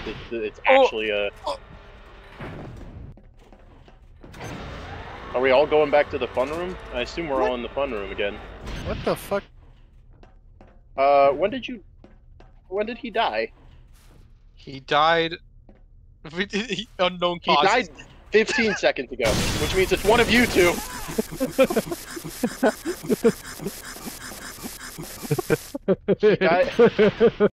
It's actually a... Are we all going back to the fun room? I assume we're all in the fun room again. What the fuck? When did he die? He died... unknown He causes. died 15 seconds ago, which means it's one of you two. He died...